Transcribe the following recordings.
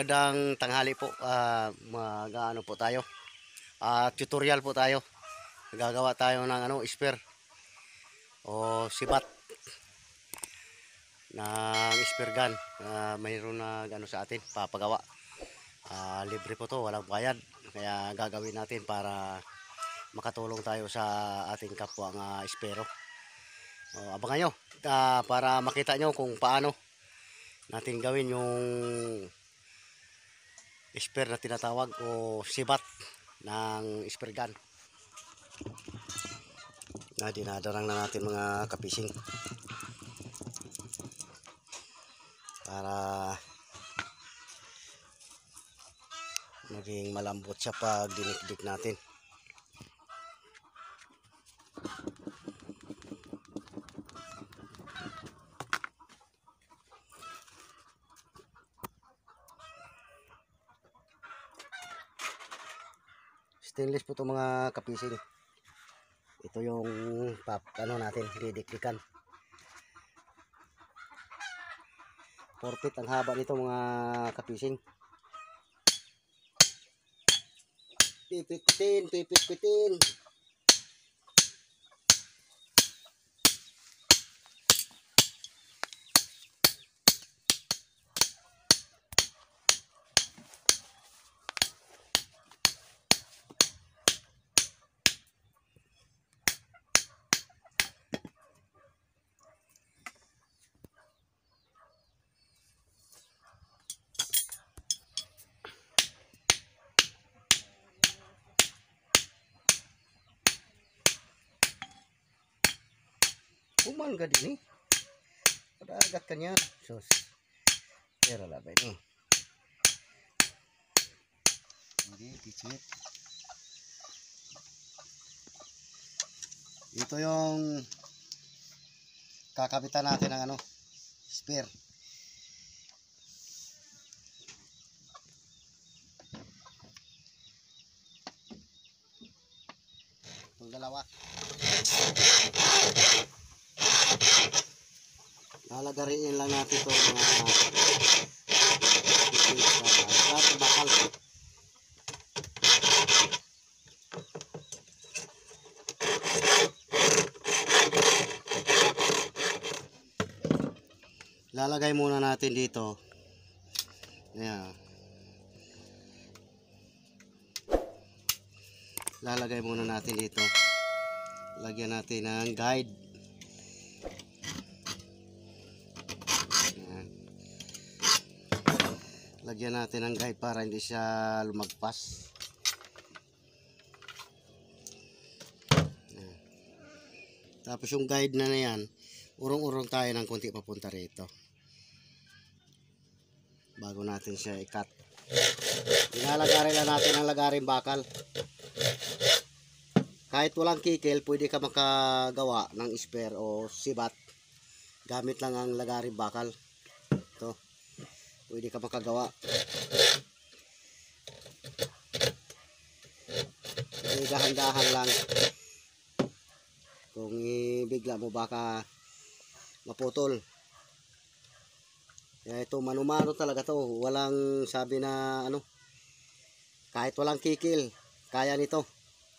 Magandang tanghali po. Mag-ano po tayo. Tutorial po tayo. Gagawa tayo ng spare o sibat ng spare gun. Mayroon na sa atin papagawa. Libre po to, walang bayad. Kaya gagawin natin para makatulong tayo sa ating kapwa ng espero. Abangan nyo para makita nyo kung paano natin gawin yung spare na tinatawag o sibat ng spare gun na dinadarang na natin mga kapising para maging malambot siya pag dinikdik natin. Stainless po ito mga kapising. Ito yung natin didikdikan. 4 feet ang haba nito mga kapising. Pipit-pitin. Uman ka din eh. Padagat ka niya. Sus. Pero labay ni. Hindi, pichit. Ito yung kakabitan natin ng spare. Itong dalawa. Lalagariin lang natin ito bakal. Lalagay muna natin dito. Ayan. Lalagay muna natin dito. Lagyan natin ng guide. Lagyan natin ng guide para hindi siya lumagpas. Tapos yung guide na yan, urong-urong tayo ng konti papunta rito. Bago natin siya i-cut. Inalagarin lang natin ang lagarin bakal. Kahit walang kikil, pwede ka makagawa ng spare o sibat. Gamit lang ang lagarin bakal. Ito. Pwede ka makagawa. Dahan-dahan lang. Kung ibigla mo baka maputol. Kaya ito manumano talaga to. Walang sabi na kahit walang kikil, kaya nito.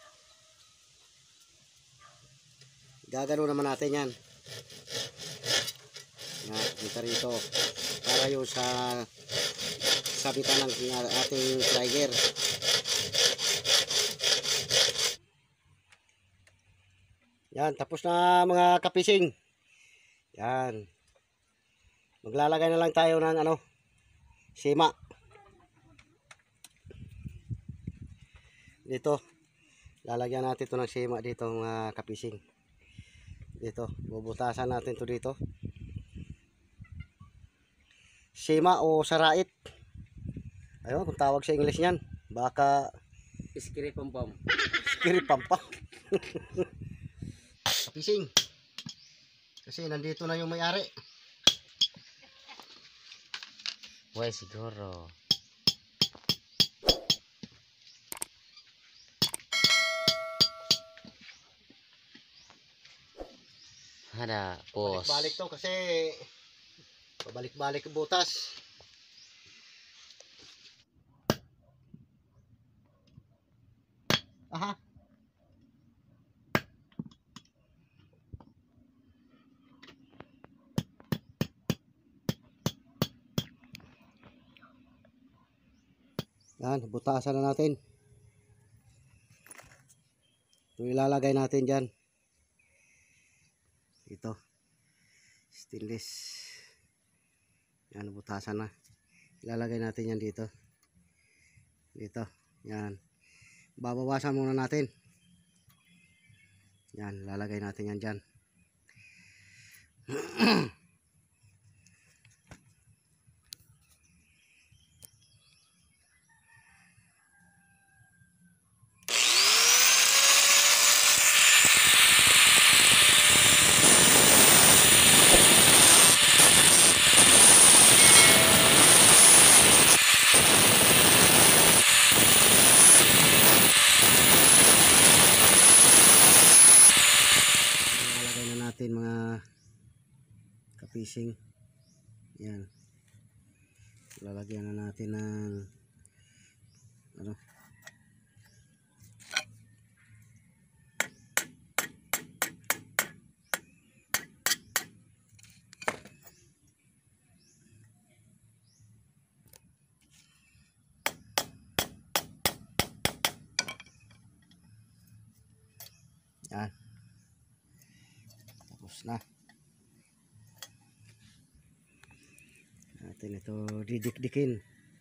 Gagano naman natin yan. Dito rito. Para yung sa sabitan ng ating trigger. Yan, tapos na mga kapising. Yan. Maglalagay na lang tayo ng sima. Dito. Lalagyan natin ito ng sima dito mga kapising. Dito, bubutasan natin ito dito. Sima o sarait. Ayun, kung tawag sa English niyan. Baka Iskiripampam. Iskiripampam. Kapising. Kasi nandito na yung may-ari. Why siguro? Ada, pos. Balik-balik to kasi pabalik-balik butas. Aha. Yan, butasan na natin. Ito ilalagay natin dyan. Ito. Stainless. Yan, butasan na. Ilalagay natin yan dito. Dito. Yan. Babawasan muna natin. Yan, lalagay natin yan dyan. Lalagay na natin mga kapising. Yan. Lalagyan na natin ng ano? Yan. Tapos na. Natin ito didikdikin.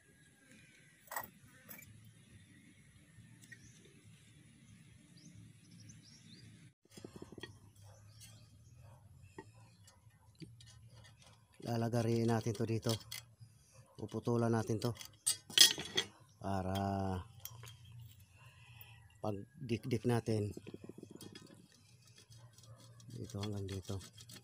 Lalagarin natin to dito. Puputulan natin to para pag dikdik natin dito hanggang dito.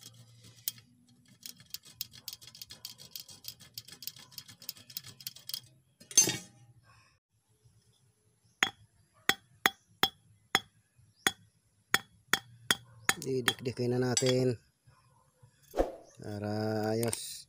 Didikdikin na natin para ayos.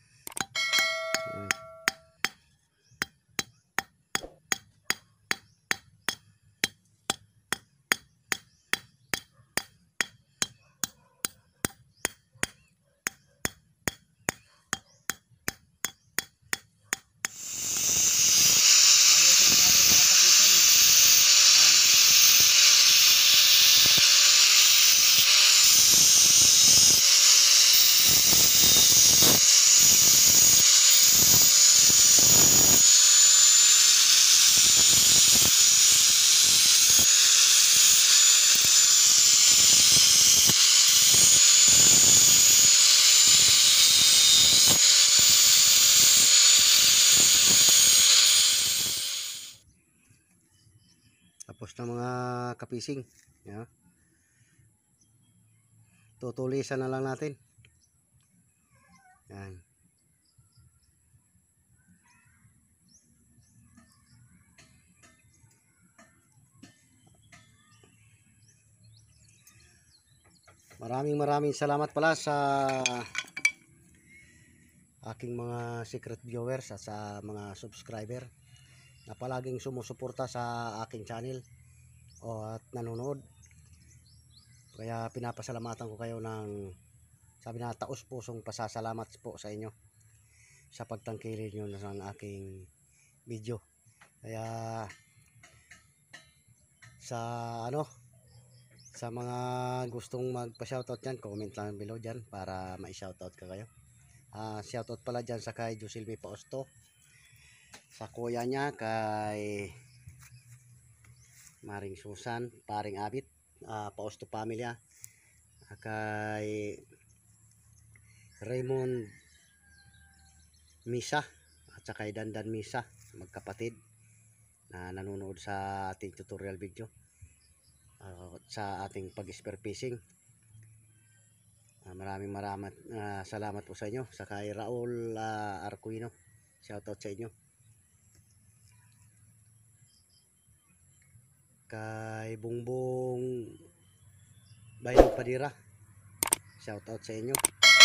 Tapos na mga kapising. Yeah. Tutulisan na lang natin. Yan. Maraming salamat pala sa aking mga secret viewers at sa mga subscriber na palaging sumusuporta sa aking channel at nanonood. Kaya pinapasalamatan ko kayo ng sabi na taos pusong pasasalamat po sa inyo sa pagtangkilik nyo ng aking video. Kaya sa mga gustong magpa-shoutout dyan, comment lang below dyan para ma-shoutout ka kayo. Shoutout pala dyan sa kay Josilvi Pausto, sa kuya niya kay Maring Susan, Paring Abit, Pausto Pamilya, kay Raymond Misa at saka kay Dandan Misa, magkapatid na nanonood sa ating tutorial video sa ating pag-spear fishing. Maraming salamat po sa inyo. Sa kay Raul Arquino, shoutout sa inyo. Kay Bungbong Bayang Padira, shoutout sa inyo.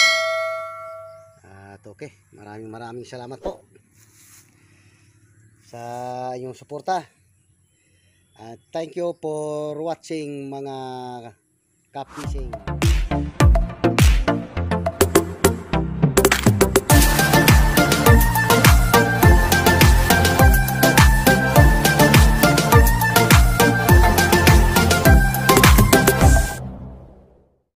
At okay, maraming salamat po sa inyong suporta. Thank you for watching mga ka-fishing.